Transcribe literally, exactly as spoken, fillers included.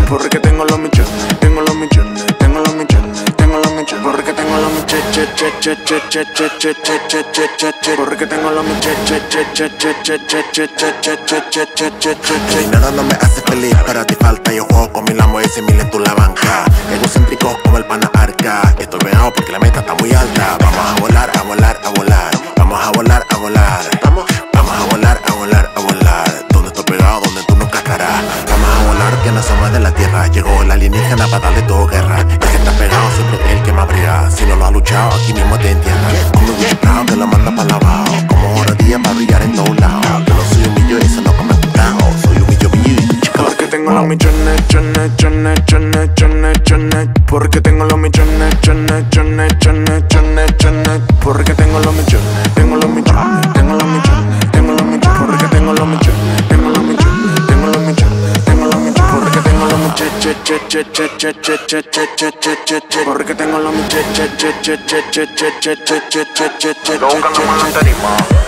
porque tengo los millones, tengo los millones, tengo los millones, tengo los millones, porque tengo los millones, che che che che che che che che che che che che, porque tengo los millones, che che che che che che che che che che che che che che. El dinero no me hace feliz, pero a ti falta. Yo juego con mi Lambo y ese mil en tu la banca. Egocéntrico como el pana Arca. Estoy pegado porque la meta está muy alta. Vamos a volar, a volar, a volar. Vamos a volar, a volar. Vamos, vamos a volar, a volar, a volar. Donde estoy pegado, donde tú nunca estarás. Vamos a volar que no somos de la tierra. Llegó la alienígena para darle todo guerra. El que está pegado siempre es el que más brilla. Si no lo has luchado, aquí mismo te entierra. Como un chupado te lo manda para lavado. Como hora día para brillar en todos lados. Yo no soy un millo y eso no come putado. Soy un millo millo y chica. Porque tengo los millones, chones, chones, chones, chones, chones. Porque tengo los millones, chones, chones, chones, chones, chones. Porque tengo los millones, tengo los millones, tengo los millones, tengo los millones. Porque tengo los millones, tengo los millones, tengo los millones, tengo los millones. Porque tengo los millones, che che che che che che che che che che che che. Porque tengo los millones, che che che che che che che che che che che che. Lo buscando más tarima.